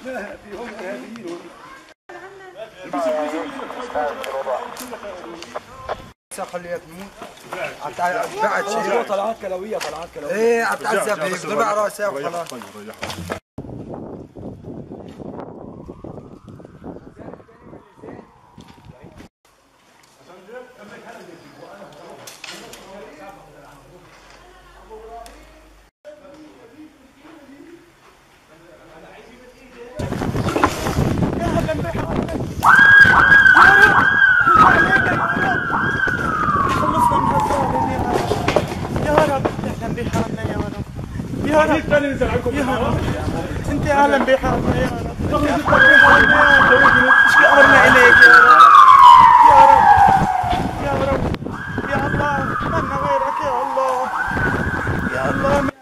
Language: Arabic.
فيهم ارهابيين. خليها تموت. بعد شيء طلعات كلويه ايه اتعذب هيك ضرب على راسها وخلاص. يا رب انت اعلم بحالنا يا رب، اشكي امرنا اليك يا رب، يا رب يا رب يا الله، من غيرك يا الله، يا الله.